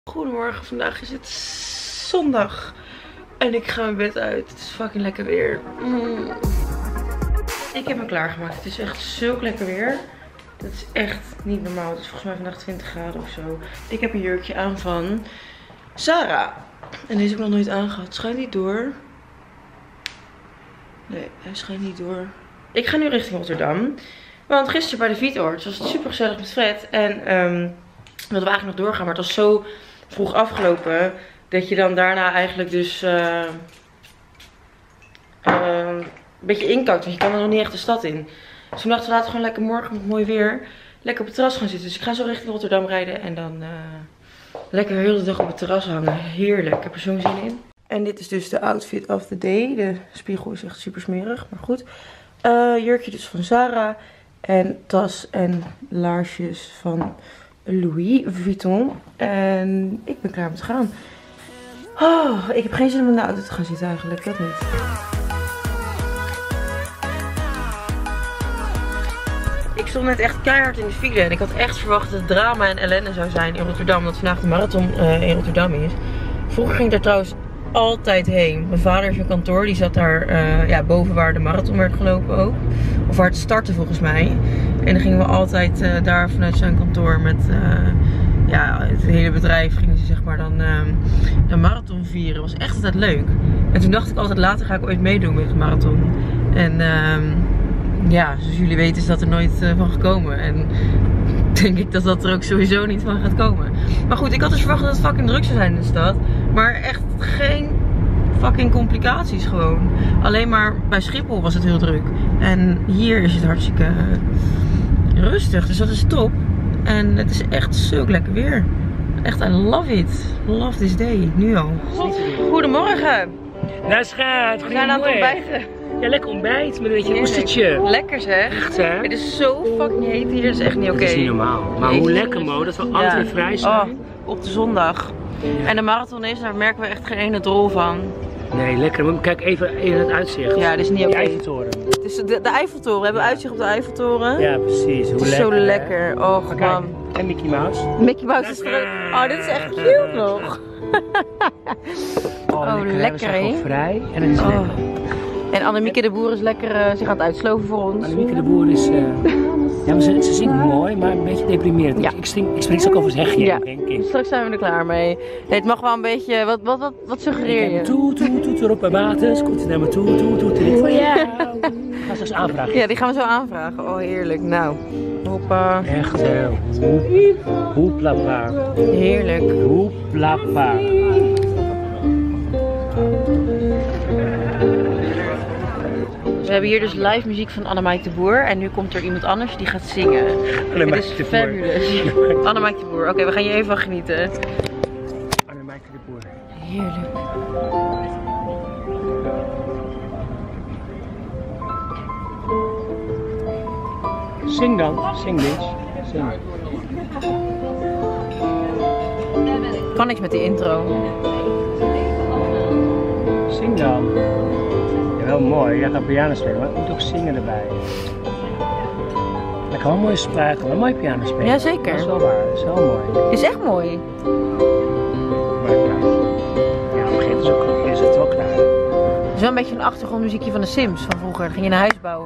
Goedemorgen, vandaag is het zondag en ik ga mijn bed uit. Het is fucking lekker weer. Ik heb me klaargemaakt. Het is echt zulk lekker weer. Dat is echt niet normaal. Het is volgens mij vandaag 20 graden of zo. Ik heb een jurkje aan van Zara. En deze heb ik nog nooit aangehad. Het schijnt niet door. Nee, hij schijnt niet door. Ik ga nu richting Rotterdam. Want gisteren bij de Vitoord was het super gezellig met Fred. En wilden we eigenlijk nog doorgaan. Maar het was zo vroeg afgelopen. Dat je dan daarna eigenlijk dus een beetje inkakt. Want je kan er nog niet echt de stad in. Dus toen dachten we laten we gewoon lekker morgen met mooi weer. Lekker op het terras gaan zitten. Dus ik ga zo richting Rotterdam rijden. En dan lekker de hele dag op het terras hangen. Heerlijk. Ik heb er zo'n zin in. En dit is dus de outfit of the day. De spiegel is echt super smerig. Maar goed. Jurkje dus van Zara. En tas en laarsjes van Louis Vuitton. En ik ben klaar om te gaan. Oh, ik heb geen zin om in de auto te gaan zitten eigenlijk. Dat niet. Ik stond net echt keihard in de file. En ik had echt verwacht dat het drama en ellende zou zijn in Rotterdam. Dat vandaag de marathon in Rotterdam is. Vroeger ging ik daar trouwens altijd heen. Mijn vader heeft een kantoor. Die zat daar ja, boven waar de marathon werd gelopen ook. Of waar het startte volgens mij. En dan gingen we altijd daar vanuit zijn kantoor met ja, het hele bedrijf gingen ze zeg maar dan de marathon vieren. Was echt altijd leuk. En toen dacht ik altijd later ga ik ooit meedoen met de marathon. En ja, zoals jullie weten is dat er nooit van gekomen. En denk ik dat dat er ook sowieso niet van gaat komen. Maar goed, ik had dus verwacht dat het fucking druk zou zijn in de stad. Maar echt geen fucking complicaties gewoon. Alleen maar bij Schiphol was het heel druk. En hier is het hartstikke rustig. Dus dat is top. En het is echt zulk lekker weer. Echt, I love it. Love this day. Nu al. Goedemorgen. Nou schat, we gaan aan het ontbijten. Ja, lekker ontbijt met een beetje oestertje. Lekker zeg. Echt hè? Het is zo fucking heet hier. Dat is echt niet oké. Dat is niet normaal. Maar hoe lekker Mo, dat we altijd weer vrij zijn. Oh, op de zondag. Ja. En de marathon is, daar merken we echt geen ene drol van. Nee, lekker. Kijk even in het uitzicht. Ja, dat is niet oké. De Eiffeltoren. Het is de Eiffeltoren. We hebben uitzicht op de Eiffeltoren. Ja, precies. Hoe het is lekker, zo lekker. Hè? Och man. En Mickey Mouse. Mickey Mouse is terug. Oh, dit is echt cute nog. Oh, lekker hè. Vrij. En het is lekker. En Annemieke de Boer is lekker zich aan het uitsloven voor ons. Annemieke de Boer is... ja, maar ze zingt mooi, maar een beetje deprimerend. Ja. Ik spreek ook over het hegje, ja. denk ik. Straks zijn we er klaar mee. Nee, het mag wel een beetje... Wat suggereer je? Toet, erop bij water. Komt naar me toe. Dit voor jou. Ik ga straks aanvragen. Ja, die gaan we zo aanvragen. Oh, heerlijk. Nou, hoppa. Echt, hoeplapa. Heerlijk. Hoeplapa. We hebben hier dus live muziek van Annemieke de Boer. En nu komt er iemand anders die gaat zingen. Het is fabulous. Annemieke de Boer. Oké, we gaan je even van genieten. Annemieke de Boer. Heerlijk. Zing dan. Zing bitch. Zing. Kan niks met die intro. Zing dan. Wel mooi, jij gaat piano spelen, maar ik moet ook zingen erbij. Ik kan wel mooi spraken, maar mooi piano spelen. Jazeker. Dat is wel waar, dat is wel mooi. Is echt mooi. Maar klaar. Ja, op een gegeven moment is het wel klaar. Het is wel een beetje een achtergrondmuziekje van de Sims van vroeger. Dan ging je een huis bouwen.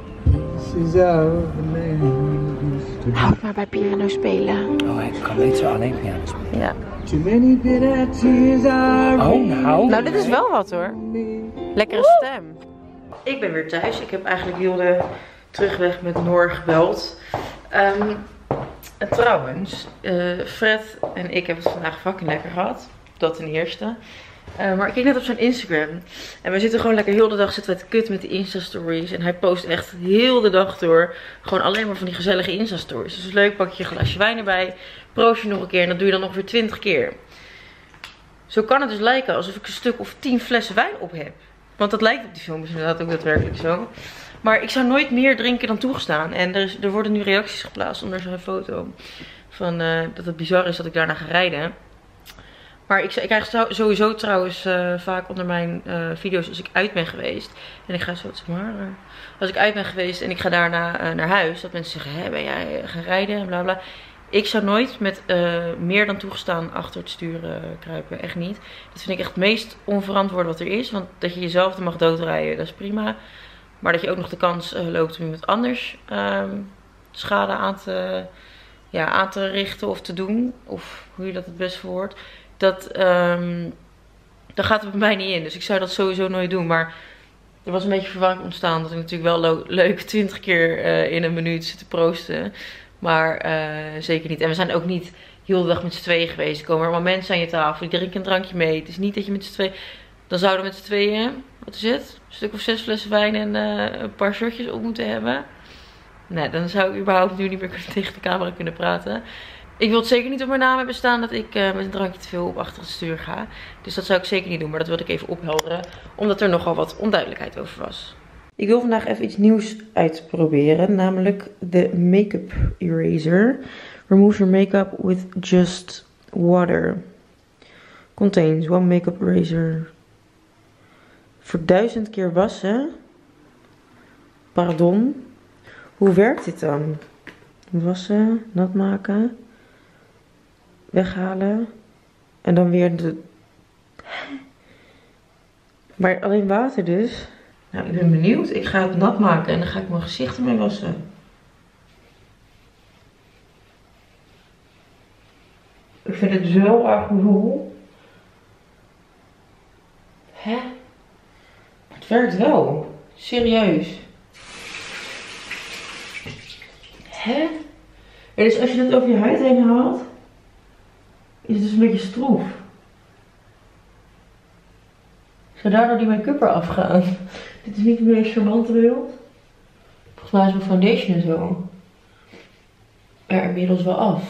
Houd maar bij piano spelen. Oh, ik kan niet zo alleen piano spelen. Ja. Oh, nou. Dit is wel wat hoor. Lekkere stem. Ik ben weer thuis. Ik heb eigenlijk heel de terugweg met Noor gebeld. En trouwens, Fred en ik hebben het vandaag fucking lekker gehad. Dat ten eerste. Maar ik keek net op zijn Instagram. En we zitten gewoon lekker heel de dag zitten we te kut met de Insta-stories. En hij post echt heel de dag door. Gewoon alleen maar van die gezellige Insta-stories. Dus leuk, pak je een glaasje wijn erbij. Proost je nog een keer en dat doe je dan ongeveer 20 keer. Zo kan het dus lijken alsof ik een stuk of 10 flessen wijn op heb. Want dat lijkt op die filmpjes inderdaad ook daadwerkelijk zo. Maar ik zou nooit meer drinken dan toegestaan. En er worden nu reacties geplaatst onder zo'n foto. Van dat het bizar is dat ik daarna ga rijden. Maar ik krijg sowieso trouwens vaak onder mijn video's als ik uit ben geweest. En ik ga zo, zeg maar. Als ik uit ben geweest en ik ga daarna naar huis. Dat mensen zeggen, hé, ben jij gaan rijden en bla bla. Ik zou nooit met meer dan toegestaan achter het stuur kruipen. Echt niet. Dat vind ik echt het meest onverantwoord wat er is. Want dat je jezelf er mag doodrijden, dat is prima. Maar dat je ook nog de kans loopt om iemand anders schade aan te richten of te doen. Of hoe je dat het best verwoordt. Daar gaat het bij mij niet in. Dus ik zou dat sowieso nooit doen. Maar er was een beetje verwarring ontstaan. Dat ik natuurlijk wel leuk 20 keer in een minuut zit te proosten. Maar zeker niet. En we zijn ook niet heel de dag met z'n tweeën geweest. Er komen allemaal mensen aan je tafel. Die drinken een drankje mee. Het is niet dat je met z'n tweeën... Dan zouden we met z'n tweeën, wat is het? Een stuk of 6 flessen wijn en een paar shotjes op moeten hebben. Nee, dan zou ik überhaupt nu niet meer tegen de camera kunnen praten. Ik wil het zeker niet op mijn naam hebben staan dat ik met een drankje te veel op achter het stuur ga. Dus dat zou ik zeker niet doen. Maar dat wilde ik even ophelderen. Omdat er nogal wat onduidelijkheid over was. Ik wil vandaag even iets nieuws uitproberen. Namelijk de Make-up Eraser. Remove your makeup with just water. Contains one make-up eraser. Voor 1000 keer wassen. Pardon. Hoe werkt dit dan? Wassen, nat maken. Weghalen. En dan weer de... Maar alleen water dus. Nou, ik ben benieuwd. Ik ga het nat maken en dan ga ik mijn gezicht ermee wassen. Ik vind het zo erg gevoel. Hè? Het werkt wel. Serieus. Hè? En dus als je het over je huid heen haalt, is het dus een beetje stroef. Zou daardoor die make-up eraf gaan? Dit is niet het meest charmante beeld. Volgens mij is mijn foundation en zo er inmiddels wel af.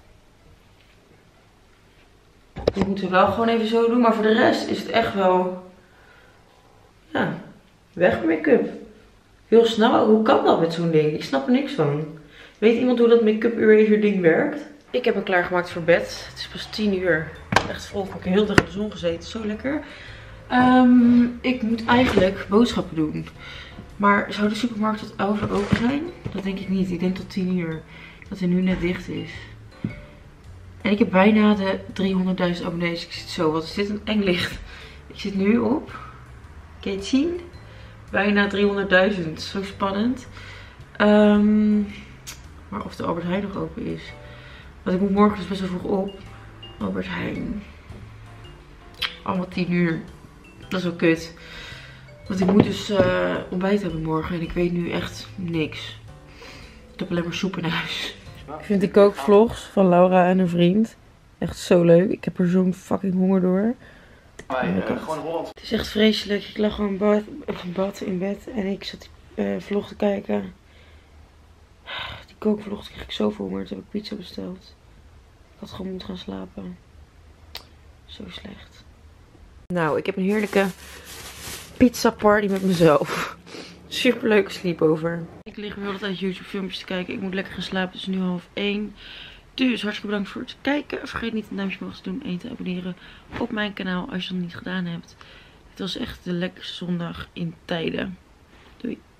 Dit moeten we wel gewoon even zo doen. Maar voor de rest is het echt wel... Ja, weg met make-up. Heel snel. Hoe kan dat met zo'n ding? Ik snap er niks van. Weet iemand hoe dat make-up eraser ding werkt? Ik heb me klaargemaakt voor bed. Het is pas 10 uur. Echt vrolijk. Ik heb heel dag in de zon gezeten. Zo lekker. Ik moet eigenlijk boodschappen doen. Maar zou de supermarkt tot 11 uur open zijn? Dat denk ik niet. Ik denk tot 10 uur. Dat hij nu net dicht is. En ik heb bijna de 300.000 abonnees. Ik zit zo. Wat is dit een eng licht? Ik zit nu op... Kan je het zien? Bijna 300.000. Zo spannend. Maar of de Albert Heijn nog open is. Want ik moet morgen dus best wel vroeg op. Albert Heijn. Allemaal 10 uur. Dat is wel kut. Want ik moet dus ontbijt hebben morgen. En ik weet nu echt niks. Ik heb alleen maar soep in huis. Ik vind de kookvlogs van Laura en een vriend echt zo leuk. Ik heb er zo'n fucking honger door. Gewoon Holland. Het is echt vreselijk. Ik lag gewoon in bed. En ik zat die vlog te kijken. Die kookvlog kreeg ik zoveel honger. Toen heb ik pizza besteld. Ik had gewoon moeten gaan slapen. Zo slecht. Nou, ik heb een heerlijke pizza party met mezelf. Super leuke sleepover. Ik lig weer altijd YouTube filmpjes te kijken. Ik moet lekker gaan slapen. Het is nu 12:30. Dus hartstikke bedankt voor het kijken. Vergeet niet een duimpje omhoog te doen en te abonneren op mijn kanaal als je het nog niet gedaan hebt. Het was echt de lekkerste zondag in tijden. Doei.